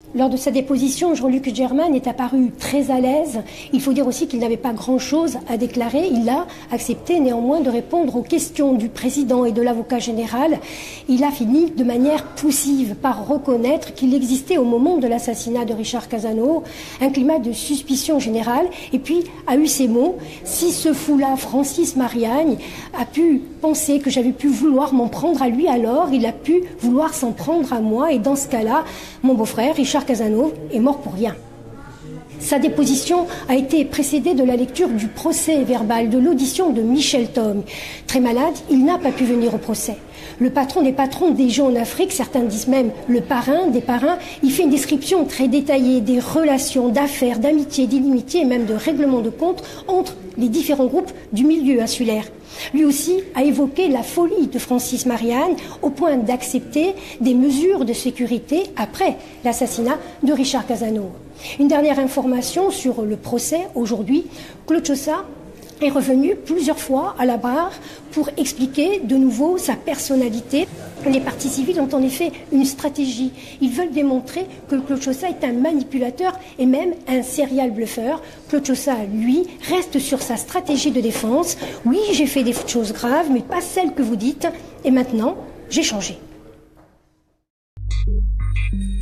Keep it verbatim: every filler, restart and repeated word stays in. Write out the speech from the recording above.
Lors de sa déposition, Jean-Luc Germain est apparu très à l'aise. Il faut dire aussi qu'il n'avait pas grand-chose à déclarer. Il a accepté néanmoins de répondre aux questions du président et de l'avocat général. Il a fini de manière poussive par reconnaître qu'il existait au moment de l'assassinat de Richard Casanova un climat de suspicion générale. Et puis a eu ces mots: si ce fou-là, Francis Mariagne, a pu penser que j'avais pu vouloir m'en prendre à lui, alors il a pu vouloir s'en prendre à moi. Et dans ce cas-là, mon beau-frère, Richard Casanova, est mort pour rien. Sa déposition a été précédée de la lecture du procès verbal, de l'audition de Michel Thome. Très malade, il n'a pas pu venir au procès. Le patron des patrons des gens en Afrique, certains disent même le parrain des parrains, il fait une description très détaillée des relations, d'affaires, d'amitié, d'inimitié et même de règlement de compte entre les différents groupes du milieu insulaire. Lui aussi a évoqué la folie de Francis Mariagne au point d'accepter des mesures de sécurité après l'assassinat de Richard Casanova. Une dernière information sur le procès aujourd'hui: Claude Chossat est revenu plusieurs fois à la barre pour expliquer de nouveau sa personnalité. Les partis civils ont en effet une stratégie. Ils veulent démontrer que Claude Chossat est un manipulateur et même un serial bluffeur. Claude Chossat, lui, reste sur sa stratégie de défense. Oui, j'ai fait des choses graves, mais pas celles que vous dites. Et maintenant, j'ai changé.